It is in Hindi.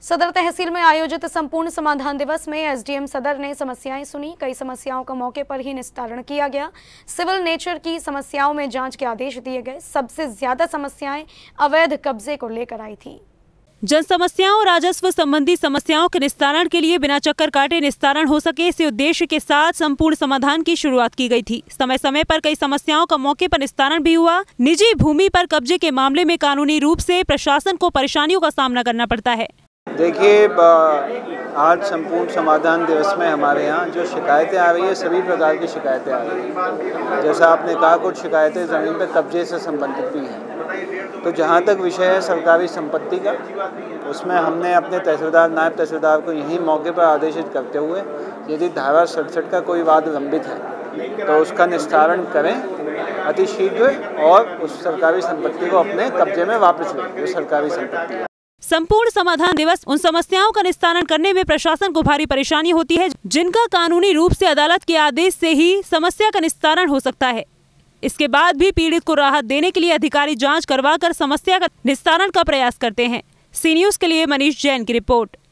सदर तहसील में आयोजित संपूर्ण समाधान दिवस में एसडीएम सदर ने समस्याएं सुनी। कई समस्याओं का मौके पर ही निस्तारण किया गया। सिविल नेचर की समस्याओं में जांच के आदेश दिए गए। सबसे ज्यादा समस्याएं अवैध कब्जे को लेकर आई थी। जन समस्याओं और राजस्व संबंधी समस्याओं के निस्तारण के लिए बिना चक्कर काटे निस्तारण हो सके, इसी उद्देश्य के साथ संपूर्ण समाधान की शुरुआत की गई थी। समय समय पर कई समस्याओं का मौके पर निस्तारण भी हुआ। निजी भूमि पर कब्जे के मामले में कानूनी रूप से प्रशासन को परेशानियों का सामना करना पड़ता है। देखिए, आज संपूर्ण समाधान दिवस में हमारे यहाँ जो शिकायतें आ रही है, सभी प्रकार की शिकायतें आ रही हैं। जैसा आपने कहा, कुछ शिकायतें ज़मीन पर कब्जे से संबंधित भी हैं। तो जहाँ तक विषय है सरकारी संपत्ति का, उसमें हमने अपने तहसीलदार, नायब तहसीलदार को यही मौके पर आदेशित करते हुए, यदि धारा 67 का कोई वाद लंबित है तो उसका निस्तारण करें अतिशीघ्र और उस सरकारी संपत्ति को अपने कब्जे में वापस लें, जो सरकारी संपत्ति है। संपूर्ण समाधान दिवस उन समस्याओं का निस्तारण करने में प्रशासन को भारी परेशानी होती है, जिनका कानूनी रूप से अदालत के आदेश से ही समस्या का निस्तारण हो सकता है। इसके बाद भी पीड़ित को राहत देने के लिए अधिकारी जांच करवाकर समस्या का निस्तारण का प्रयास करते हैं। सी न्यूज़ के लिए मनीष जैन की रिपोर्ट।